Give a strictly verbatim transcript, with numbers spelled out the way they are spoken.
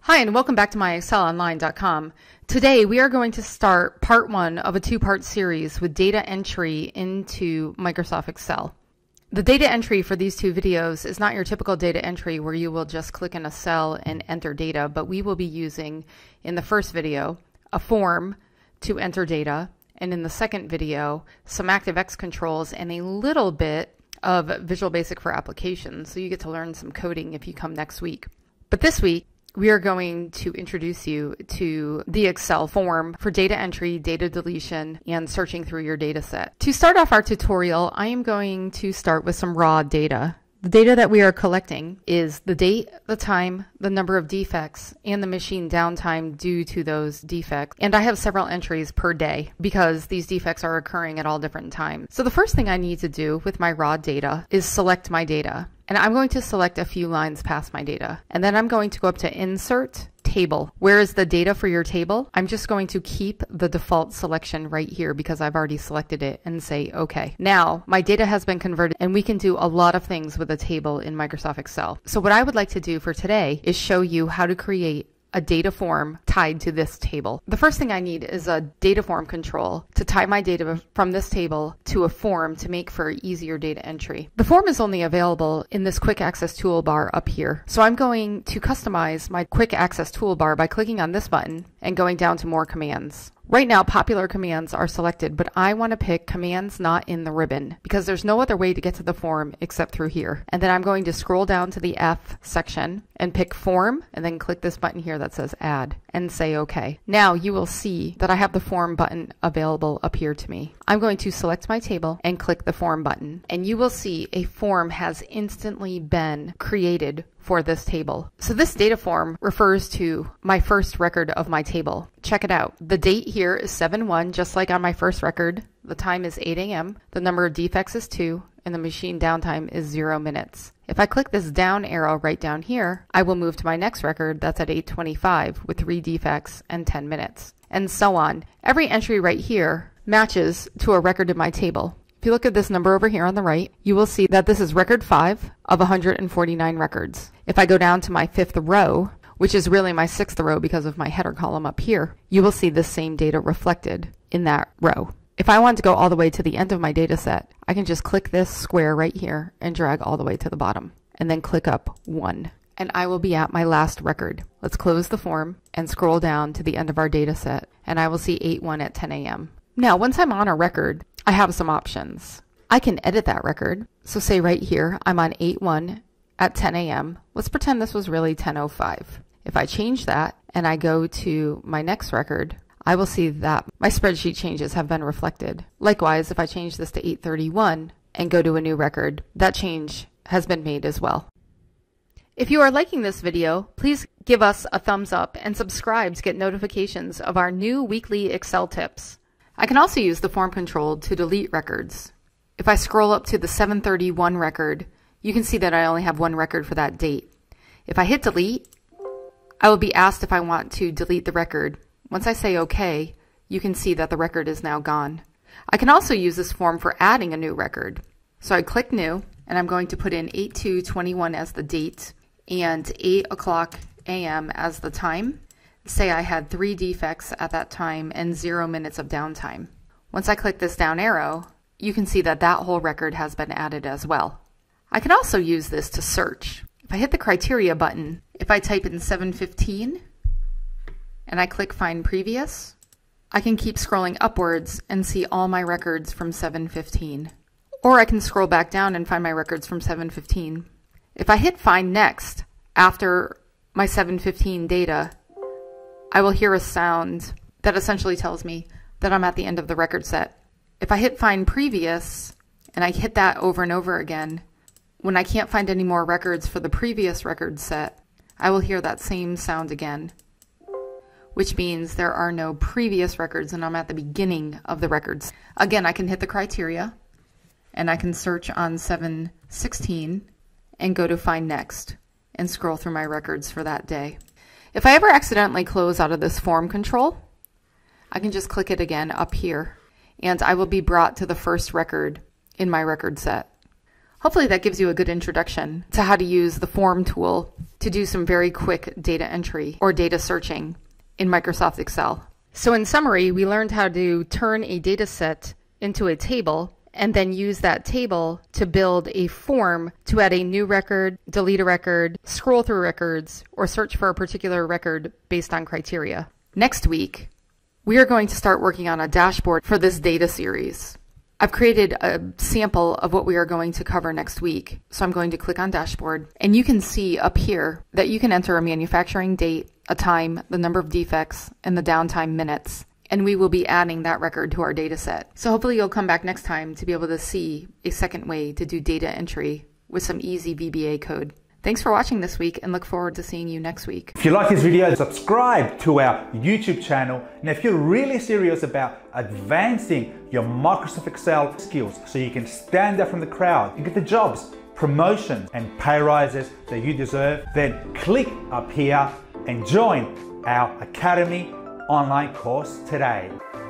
Hi, and welcome back to My Excel Online dot com. Today we are going to start part one of a two-part series with data entry into Microsoft Excel. The data entry for these two videos is not your typical data entry where you will just click in a cell and enter data, but we will be using, in the first video, a form to enter data, and in the second video, some ActiveX controls and a little bit of Visual Basic for applications, so you get to learn some coding if you come next week. But this week, we are going to introduce you to the Excel form for data entry, data deletion, and searching through your data set. To start off our tutorial, I am going to start with some raw data. The data that we are collecting is the date, the time, the number of defects, and the machine downtime due to those defects. And I have several entries per day because these defects are occurring at all different times. So the first thing I need to do with my raw data is select my data. And I'm going to select a few lines past my data. And then I'm going to go up to Insert, Table. Where is the data for your table? I'm just going to keep the default selection right here because I've already selected it and say OK. Now, my data has been converted and we can do a lot of things with a table in Microsoft Excel. So what I would like to do for today is show you how to create a data form tied to this table. The first thing I need is a data form control to tie my data from this table to a form to make for easier data entry. The form is only available in this quick access toolbar up here. So I'm going to customize my quick access toolbar by clicking on this button and going down to more commands. Right now, popular commands are selected, but I want to pick commands not in the ribbon because there's no other way to get to the form except through here. And then I'm going to scroll down to the F section and pick form and then click this button here that says add and say OK. Now you will see that I have the form button available up here to me. I'm going to select my table and click the form button, and you will see a form has instantly been created for this table. So this data form refers to my first record of my table. Check it out. The date here is seven one, just like on my first record. The time is eight A M The number of defects is two, and the machine downtime is zero minutes. If I click this down arrow right down here, I will move to my next record that's at eight twenty-five with three defects and ten minutes, and so on. Every entry right here matches to a record in my table. If you look at this number over here on the right, you will see that this is record five of one hundred forty-nine records. If I go down to my fifth row, which is really my sixth row because of my header column up here, you will see the same data reflected in that row. If I want to go all the way to the end of my data set, I can just click this square right here and drag all the way to the bottom, and then click up one. And I will be at my last record. Let's close the form and scroll down to the end of our data set, and I will see eight one at ten A M Now, once I'm on a record, I have some options. I can edit that record. So say right here, I'm on eight one at ten A M Let's pretend this was really ten oh five. If I change that and I go to my next record, I will see that my spreadsheet changes have been reflected. Likewise, if I change this to eight thirty-one and go to a new record, that change has been made as well. If you are liking this video, please give us a thumbs up and subscribe to get notifications of our new weekly Excel tips. I can also use the form control to delete records. If I scroll up to the seven thirty-one record, you can see that I only have one record for that date. If I hit delete, I will be asked if I want to delete the record. Once I say OK, you can see that the record is now gone. I can also use this form for adding a new record. So I click New, and I'm going to put in eight two twenty-one as the date and eight o'clock A M as the time. Say I had three defects at that time and zero minutes of downtime. Once I click this down arrow, you can see that that whole record has been added as well. I can also use this to search. If I hit the criteria button, if I type in seven fifteen and I click Find Previous, I can keep scrolling upwards and see all my records from seven fifteen. Or I can scroll back down and find my records from seven fifteen. If I hit Find Next after my seven fifteen data, I will hear a sound that essentially tells me that I'm at the end of the record set. If I hit Find Previous and I hit that over and over again, when I can't find any more records for the previous record set, I will hear that same sound again, which means there are no previous records and I'm at the beginning of the records. Again, I can hit the criteria and I can search on seven sixteen and go to Find Next and scroll through my records for that day. If I ever accidentally close out of this form control, I can just click it again up here and I will be brought to the first record in my record set. Hopefully that gives you a good introduction to how to use the form tool to do some very quick data entry or data searching in Microsoft Excel. So in summary, we learned how to turn a data set into a table and then use that table to build a form to add a new record, delete a record, scroll through records, or search for a particular record based on criteria. Next week, we are going to start working on a dashboard for this data series. I've created a sample of what we are going to cover next week. So I'm going to click on dashboard, and you can see up here that you can enter a manufacturing date, a time, the number of defects, and the downtime minutes. And we will be adding that record to our data set. So hopefully you'll come back next time to be able to see a second way to do data entry with some easy V B A code. Thanks for watching this week, and look forward to seeing you next week. If you like this video, subscribe to our YouTube channel. And if you're really serious about advancing your Microsoft Excel skills so you can stand out from the crowd and get the jobs, promotions, and pay rises that you deserve, then click up here and join our Academy online course today.